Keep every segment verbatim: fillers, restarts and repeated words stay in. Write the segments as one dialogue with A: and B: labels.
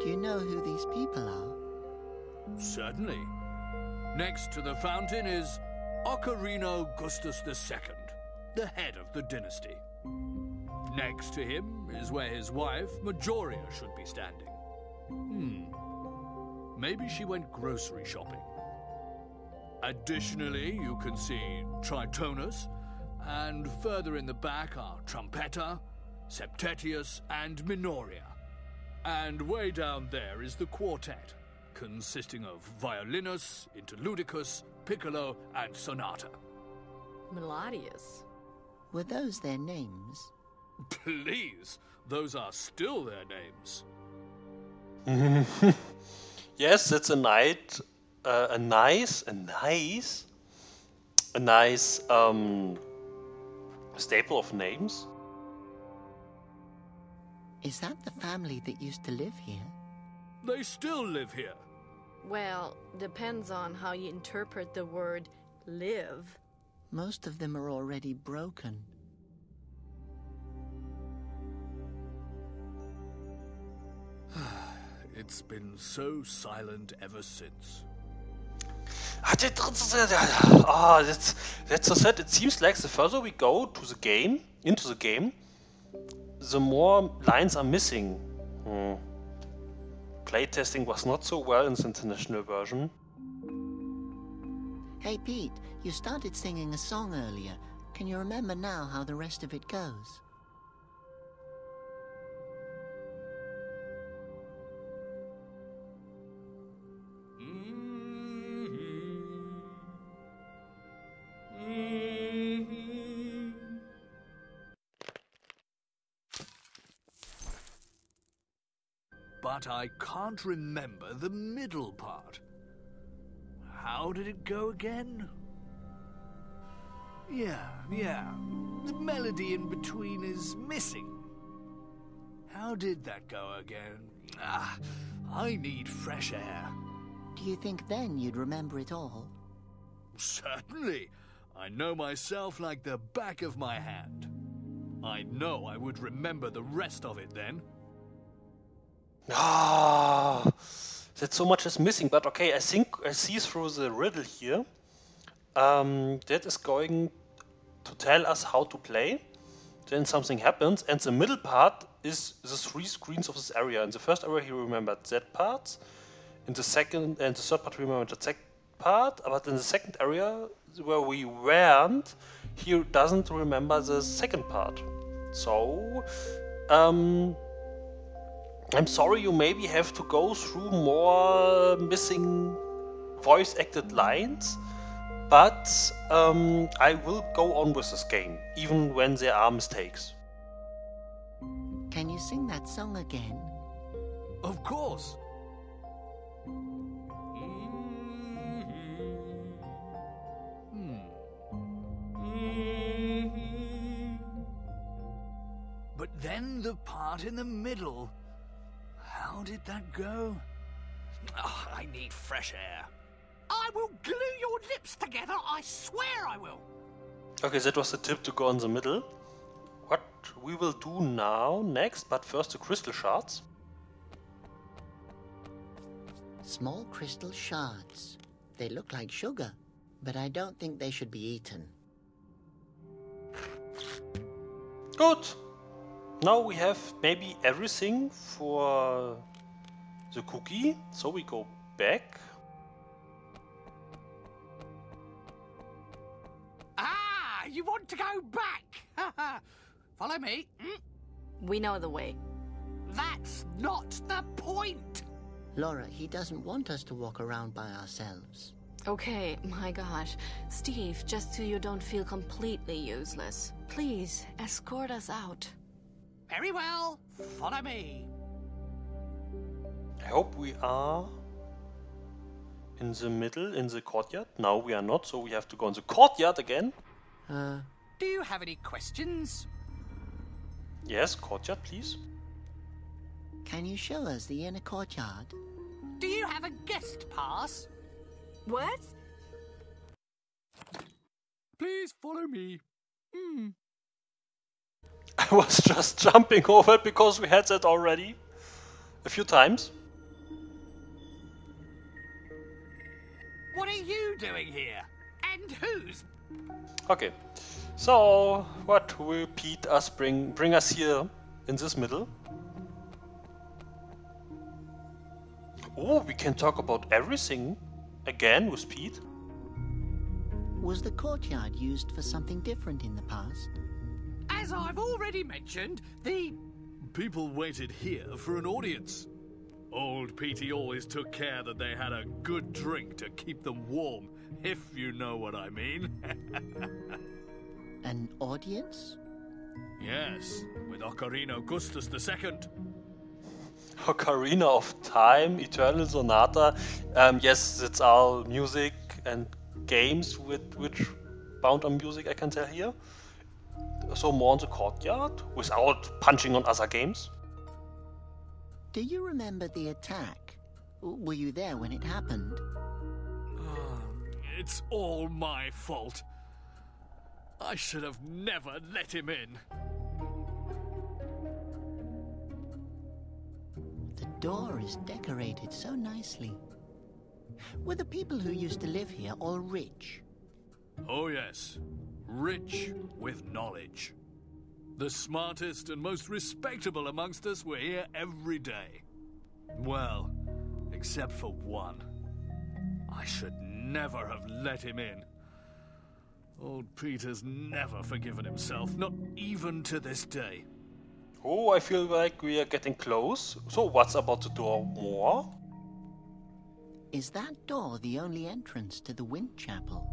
A: Do you know who these people are?
B: Certainly. Next to the fountain is Ocarino Gustus the Second, the head of the dynasty. Next to him is where his wife, Majoria, should be standing. Hmm. Maybe she went grocery shopping. Additionally, you can see Tritonus, and further in the back are Trumpeta, Septetius, and Minoria. And way down there is the quartet, consisting of Violinus, Interludicus, Piccolo, and Sonata.
C: Melodious.
A: Were those their names?
B: Please, those are still their names.
D: Yes, it's a night, uh, a nice, a nice, a nice um, staple of names.
A: Is that the family that used to live here?
B: They still live here.
C: Well, depends on how you interpret the word live.
A: Most of them are already broken.
B: It's been so silent ever since.
D: Ah, that's, that's so sad. It seems like the further we go to the game, into the game, the more lines are missing. Hmm. Playtesting was not so well in the international version.
A: Hey Pete, you started singing a song earlier. Can you remember now how the rest of it goes?
B: But I can't remember the middle part. How did it go again? Yeah, yeah. The melody in between is missing. How did that go again? Ah, I need fresh air.
A: Do you think then you'd remember it all?
B: Certainly. I know myself like the back of my hand. I know I would remember the rest of it then.
D: Ah, that so much is missing, but okay, I think I see through the riddle here. Um, that is going to tell us how to play. Then something happens, and the middle part is the three screens of this area. In the first area, he remembered that part. In the second and the third part, he remembered the second part. But in the second area, where we weren't, he doesn't remember the second part. So, um. I'm sorry, you maybe have to go through more missing voice-acted lines, but um, I will go on with this game, even when there are mistakes.
A: Can you sing that song again?
B: Of course. But then the part in the middle. How did that go? Oh, I need fresh air.
E: I will glue your lips together, I swear I will.
D: Okay, that was the tip to go in the middle. What we will do now, next, but first the crystal shards.
A: Small crystal shards. They look like sugar, but I don't think they should be eaten.
D: Good. Now we have maybe everything for the cookie, so we go back.
E: Ah, you want to go back? Follow me. Mm?
C: We know the way.
E: That's not the point.
A: Laura, he doesn't want us to walk around by ourselves.
C: Okay, my gosh. Steve, just so you don't feel completely useless, please escort us out.
E: Very well, follow me.
D: I hope we are in the middle, in the courtyard. Now we are not, so we have to go in the courtyard again.
A: Uh...
E: Do you have any questions?
D: Yes, courtyard, please.
A: Can you show us the inner courtyard?
E: Do you have a guest pass?
C: What?
B: Please follow me. Hmm.
D: I was just jumping over it because we had that already a few times.
E: What are you doing here? And who's...
D: Okay, so what will Pete us bring bring us here in this middle? Oh, we can talk about everything again with Pete.
A: Was the courtyard used for something different in the past?
E: As I've already mentioned, the...
B: People waited here for an audience. Old Petey always took care that they had a good drink to keep them warm, if you know what I mean.
A: An audience?
B: Yes, with Ocarina Augustus the Second.
D: Ocarina of Time, Eternal Sonata. Um, yes, it's all music and games with which bound on music, I can tell here. So more on the courtyard, without punching on other games.
A: Do you remember the attack? Were you there when it happened?
B: It's all my fault. I should have never let him in.
A: The door is decorated so nicely. Were the people who used to live here all rich?
B: Oh yes, rich with knowledge. The smartest and most respectable amongst us were here every day. Well, except for one. I should never have let him in. Old Peter's never forgiven himself, not even to this day.
D: Oh, I feel like we are getting close. So what's about the door more?
A: Is that door the only entrance to the Wind Chapel?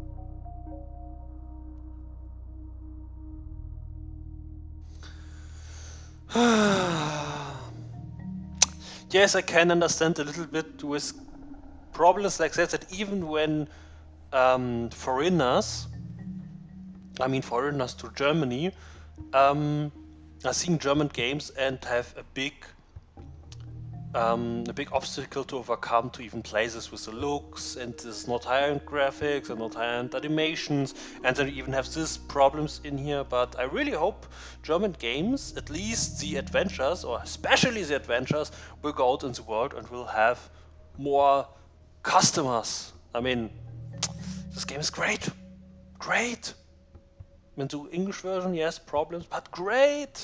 D: Yes, I can understand a little bit with problems like that, that even when um, foreigners, I mean foreigners to Germany, um, are seeing German games and have a big um, a big obstacle to overcome to even play this with the looks, and there's not high-end graphics and not high-end animations, and then even have these problems in here. But I really hope German games, at least the adventures, or especially the adventures, will go out in the world and will have more customers. I mean, this game is great. Great. I mean, the English version, yes, problems, but great.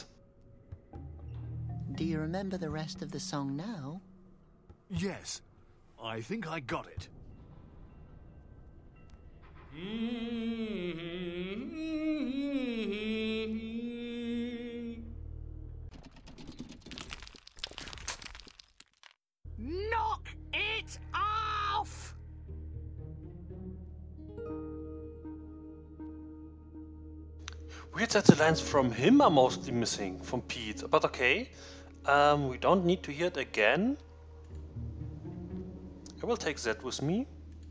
A: Do you remember the rest of the song now?
B: Yes, I think I got it.
E: Knock it off!
D: Weird that the lines from him are mostly missing, from Pete, but okay. Um, we don't need to hear it again. I will take that with me.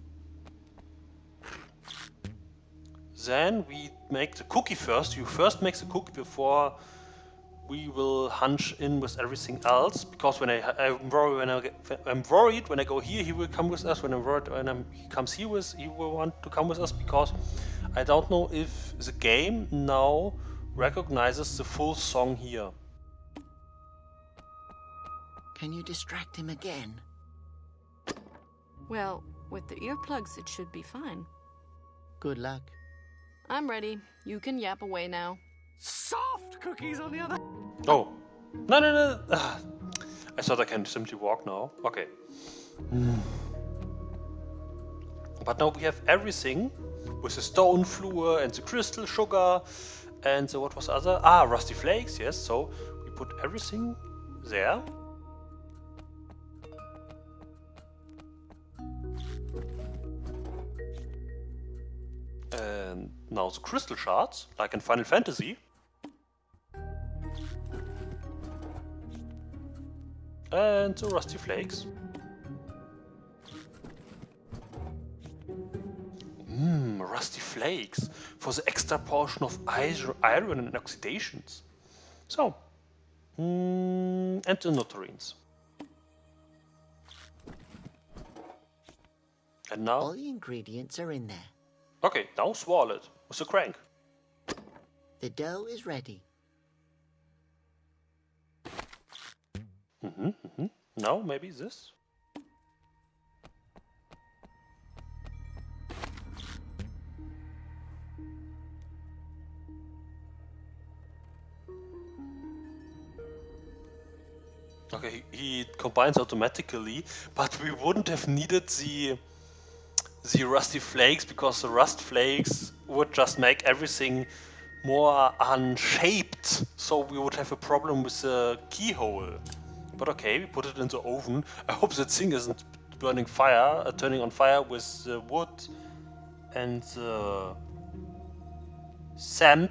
D: Then we make the cookie first. You first make the cookie before we will hunch in with everything else. Because when I, I'm worried when I get, I'm worried when I go here, he will come with us. When I'm worried when I'm, he comes here with, he will want to come with us, because I don't know if the game now recognizes the full song here.
A: Can you distract him again?
C: Well, with the earplugs, it should be fine.
A: Good luck.
C: I'm ready. You can yap away now.
E: Soft cookies on the other...
D: Oh. No, no, no. Ah. I thought I can simply walk now. Okay. Mm. But now we have everything with the stone floor and the crystal sugar and the, what was the other? Ah, rusty flakes, yes. So we put everything there. And now the crystal shards, like in Final Fantasy. And the rusty flakes. Mmm, rusty flakes for the extra portion of iron and oxidations. So, mm, and the notarines. And now...
A: All the ingredients are in there.
D: Okay, now swirl it with the crank.
A: The dough is ready.
D: Mm-hmm, mm-hmm. Now maybe this. Okay, he, he combines automatically, but we wouldn't have needed the the rusty flakes because the rust flakes would just make everything more unshaped, so we would have a problem with the keyhole. But okay, we put it in the oven. I hope that thing isn't burning fire, uh, turning on fire with the wood and the sand.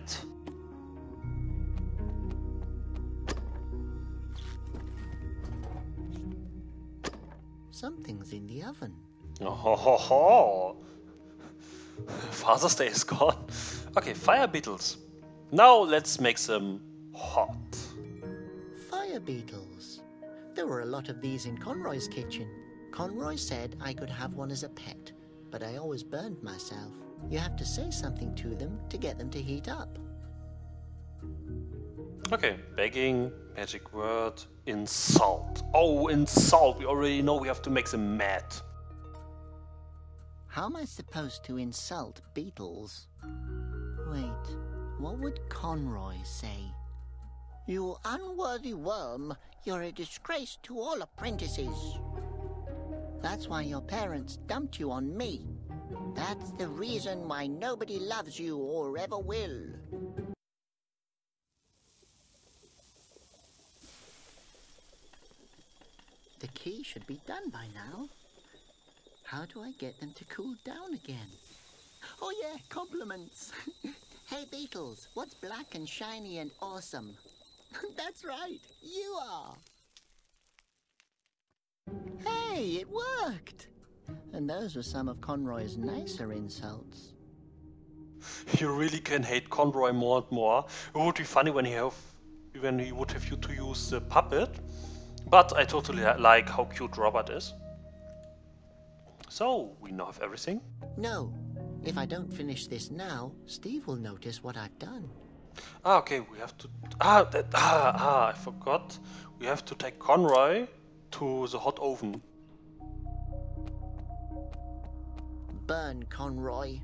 A: Something's in the oven.
D: Oh ho ho ho! Father's Day is gone. Okay, fire beetles. Now let's make them hot.
A: Fire beetles. There were a lot of these in Conroy's kitchen. Conroy said I could have one as a pet, but I always burned myself. You have to say something to them to get them to heat up.
D: Okay, begging, magic word, insult. Oh, insult! We already know we have to make them mad.
A: How am I supposed to insult beetles? Wait, what would Conroy say? You unworthy worm, you're a disgrace to all apprentices. That's why your parents dumped you on me. That's the reason why nobody loves you or ever will. The key should be done by now. How do I get them to cool down again? Oh yeah, compliments. Hey beetles, what's black and shiny and awesome? That's right, you are. Hey, it worked. And those were some of Conroy's nicer insults.
D: You really can hate Conroy more and more. It would be funny when he have, when he would have you to use the puppet. But I totally like how cute Robert is. So, we now have everything?
A: No. If I don't finish this now, Steve will notice what I've done.
D: Ah, okay, we have to... Ah, that, ah, ah, I forgot. We have to take Conroy to the hot oven.
A: Burn, Conroy.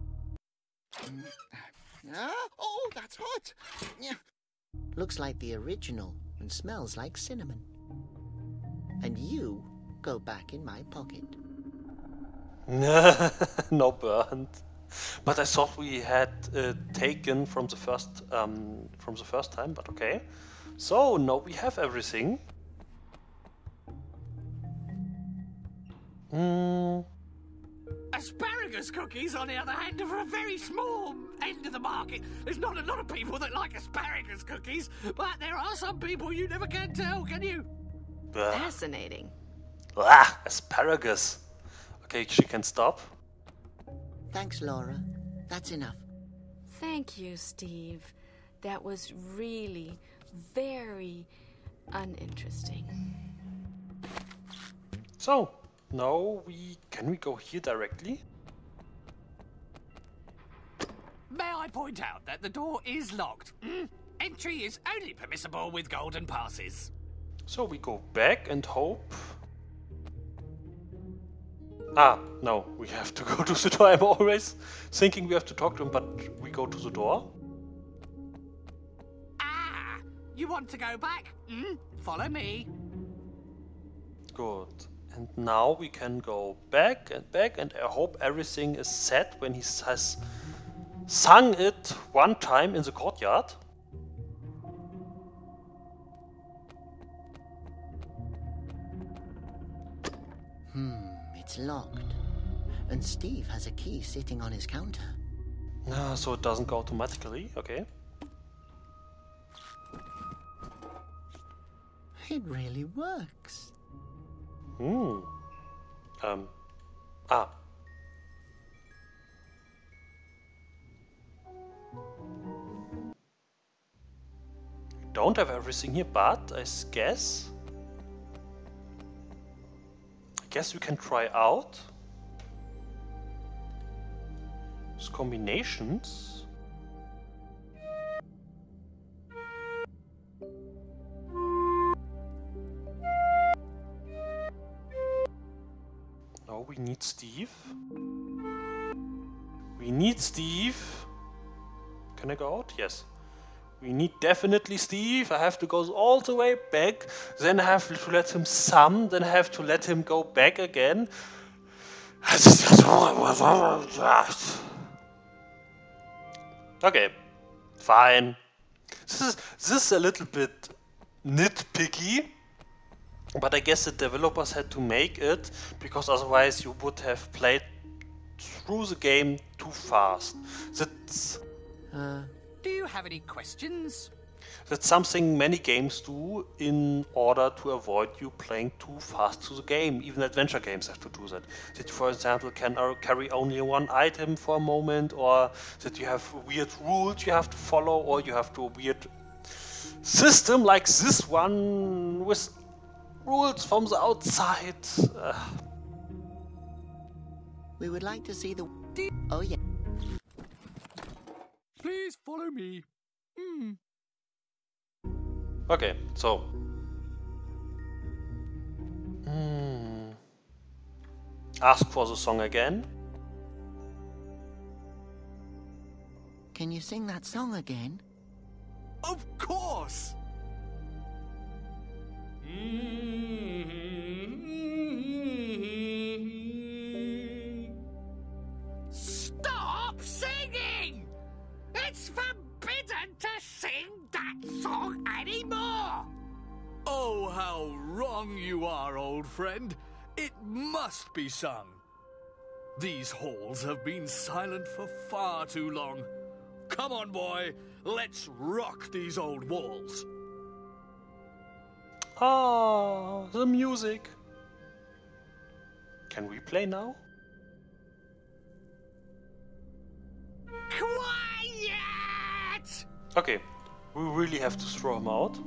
A: Ah, oh, that's hot. Looks like the original and smells like cinnamon. And you go back in my pocket.
D: No burned. But I thought we had uh, taken from the first um, from the first time. But okay. So now we have everything. Hmm.
E: Asparagus cookies, on the other hand, are for a very small end of the market. There's not a lot of people that like asparagus cookies, but there are some people you never can tell, can you?
D: Uh,
C: Fascinating.
D: ah, asparagus. Okay, she can stop.
A: Thanks, Laura. That's enough.
C: Thank you, Steve. That was really very uninteresting.
D: So now we can we go here directly?
E: May I point out that the door is locked? Mm? Entry is only permissible with golden passes.
D: So we go back and hope. Ah, no, we have to go to the door. I'm always thinking we have to talk to him, but we go to the door.
E: Ah, you want to go back? Mm? Follow me.
D: Good. And now we can go back and back, and I hope everything is set when he has sung it one time in the courtyard.
A: Hmm, it's locked. And Steve has a key sitting on his counter.
D: Ah, so it doesn't go automatically, okay.
A: It really works.
D: Hmm. Um. Ah. We don't have everything here, but I guess... I guess we can try out these combinations. Oh, we need Steve. We need Steve. Can I go out? Yes. We need definitely Steve. I have to go all the way back. Then I have to let him sum. Then I have to let him go back again. Okay, fine. This is, this is a little bit nitpicky. But I guess the developers had to make it, because otherwise you would have played through the game too fast. That's,
A: Uh,
E: Do you have any questions?
D: that's something many games do in order to avoid you playing too fast through the game. Even adventure games have to do that. That you, for example, can uh, carry only one item for a moment, or that you have weird rules you have to follow, or you have to a weird system like this one with rules from the outside. Uh,
A: we would like to see the... Oh, yeah.
B: Please follow me. Hmm.
D: okay, so. Hmm. Ask for the song again.
A: Can you sing that song again?
E: Of course! Stop singing! It's forbidden to sing that song anymore!
B: Oh, how wrong you are, old friend. It must be sung. These halls have been silent for far too long. Come on, boy. Let's rock these old walls.
D: Ah, the music. Can we play now?
E: Quiet!
D: Okay, we really have to throw him out.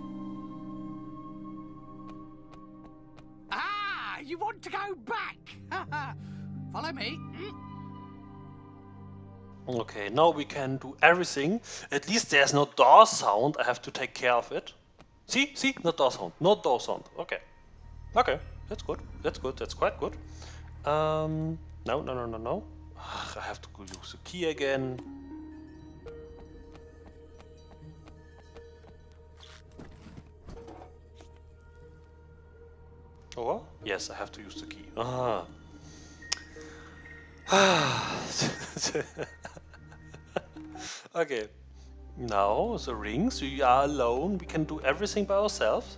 E: Ah, you want to go back? Follow me.
D: Okay, now we can do everything. At least there's no door sound. I have to take care of it. See? See? No door sound. No door sound. Okay. Okay. That's good. That's good. That's quite good. Um, no, no, no, no, no. Ugh, I have to go use the key again. Oh, yes, I have to use the key. Ah. Okay. Now, the rings, we are alone, we can do everything by ourselves.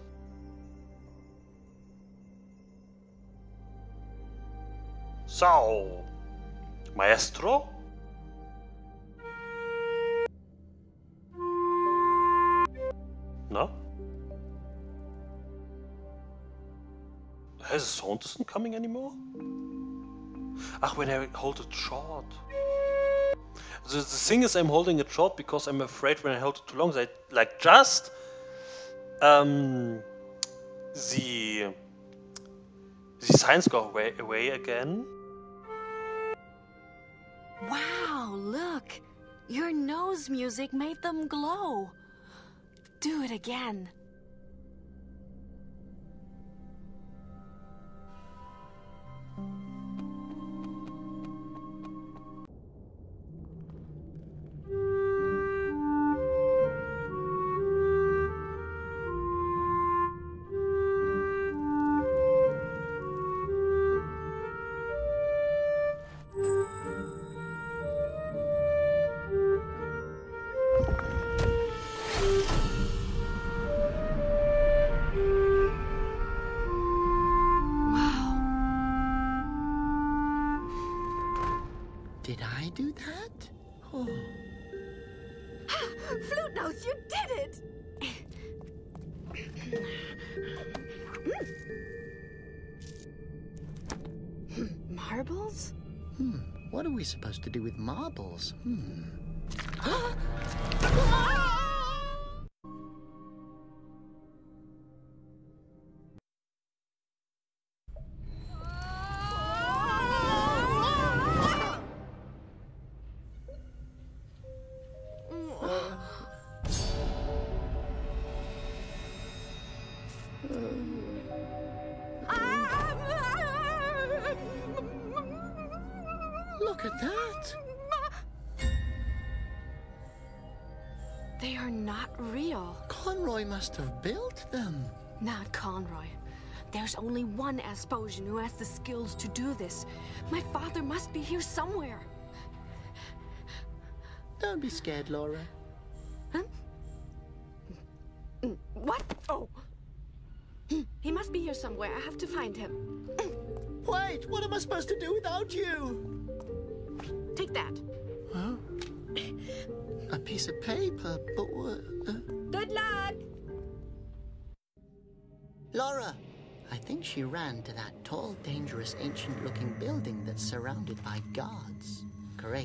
D: So, Maestro? No? Has the sound isn't coming anymore? Ach, when I hold it short. The, the thing is, I'm holding it short because I'm afraid when I hold it too long, that like just um, the the signs go away, away again.
C: Wow, look! Your nose music made them glow. Do it again.
A: Did I do that? Oh.
C: Flute Nose, you did it! Marbles?
A: Hmm. What are we supposed to do with marbles? Hmm. Look at that!
C: They are not real.
A: Conroy must have built them.
C: Not Conroy. There's only one Asposian who has the skills to do this. My father must be here somewhere.
A: Don't be scared, Laura.
C: Huh? What? Oh. He must be here somewhere. I have to find him.
A: Wait, what am I supposed to do without you?
C: Take that.
A: Huh? A piece of paper, but what? Uh...
C: Good luck!
A: Laura! I think she ran to that tall, dangerous, ancient-looking building that's surrounded by guards. Great.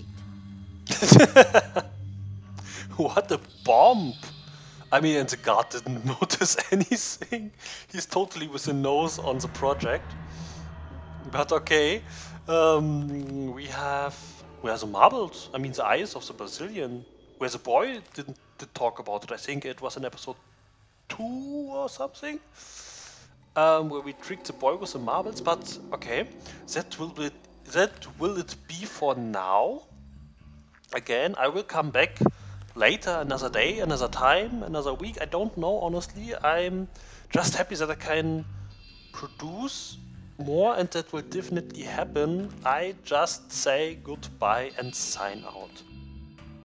D: What a bomb! I mean, and the guard didn't notice anything. He's totally with the nose on the project. But okay. Um, we have... Where are the marbles? I mean, the eyes of the Brazilian. Where the boy didn't did talk about it. I think it was in episode two or something. Um, where we tricked the boy with the marbles. But okay, that will be that will it be for now. Again, I will come back later, another day, another time, another week. I don't know, honestly. I'm just happy that I can produce more, and that will definitely happen. I just say goodbye and sign out.